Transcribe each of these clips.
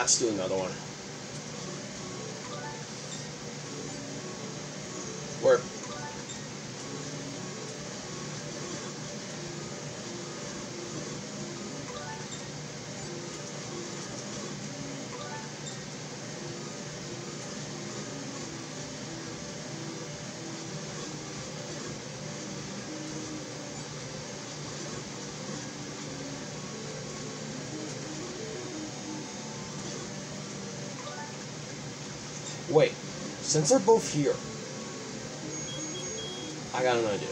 let's do another one. Where? Wait, since they're both here, I got an idea.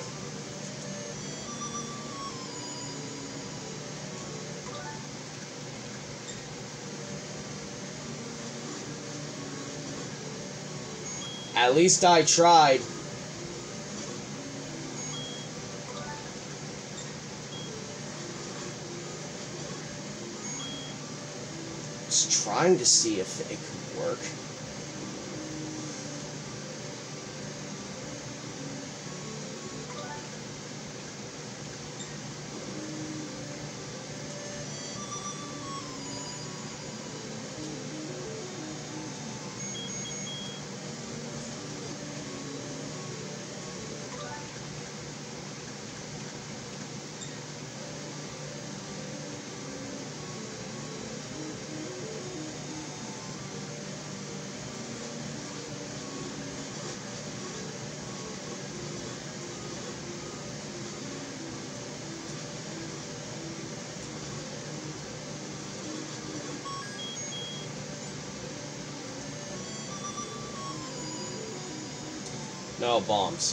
At least I tried. Just trying to see if it could work. No, bombs.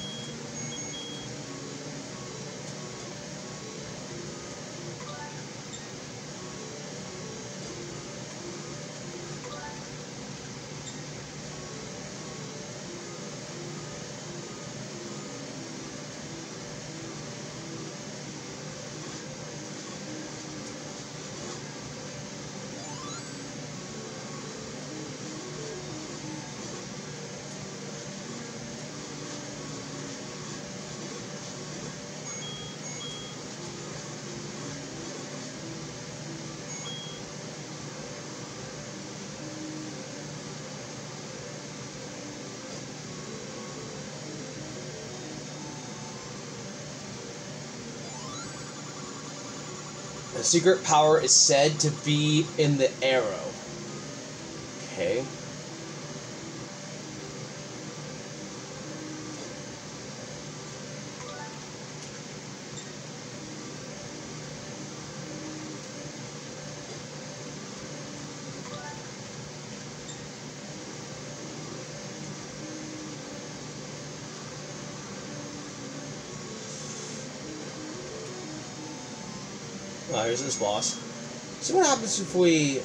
The secret power is said to be in the arrow. Okay. Oh, here's this boss. See what happens if we...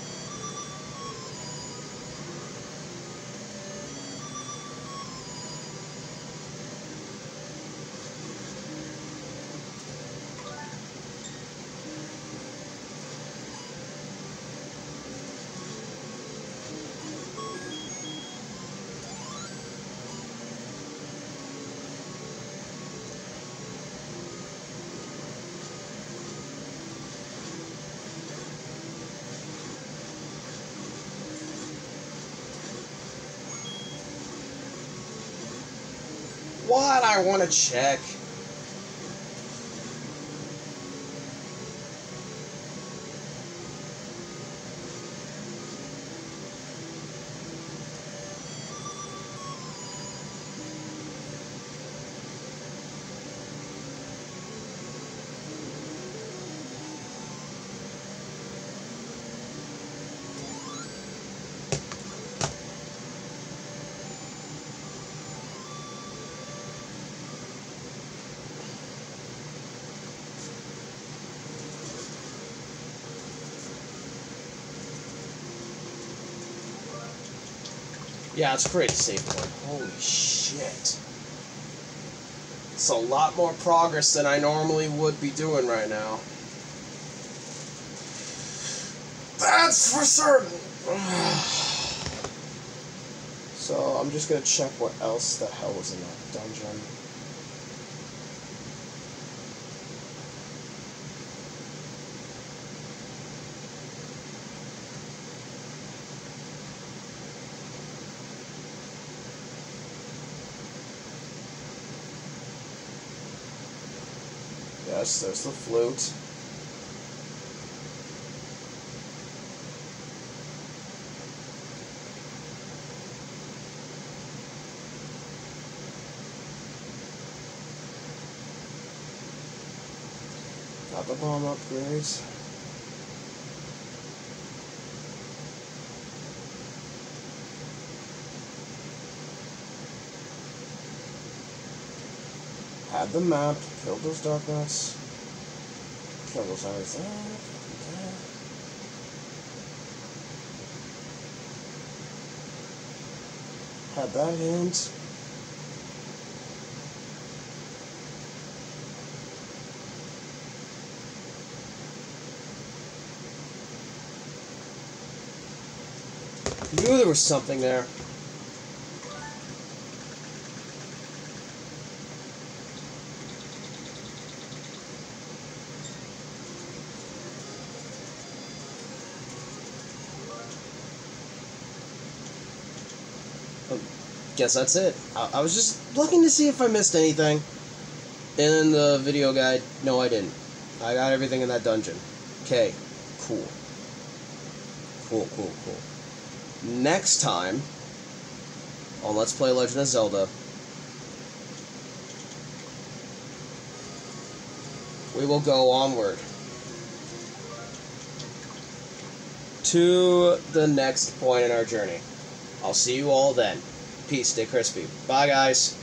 What? I want to check. Yeah, let's create a save point. Holy shit. It's a lot more progress than I normally would be doing right now. That's for certain. So I'm just gonna check what else the hell was in that dungeon. Yes, there's the flute. Got the bomb upgrades. Had the map, killed those dark nuts, killed those others there, had that hint. Knew there was something there. Guess that's it. I was just looking to see if I missed anything in the video guide. No, I didn't. I got everything in that dungeon. Okay, cool. Cool. Next time on Let's Play Legend of Zelda, we will go onward to the next point in our journey. I'll see you all then. Peace, stay crispy. Bye, guys.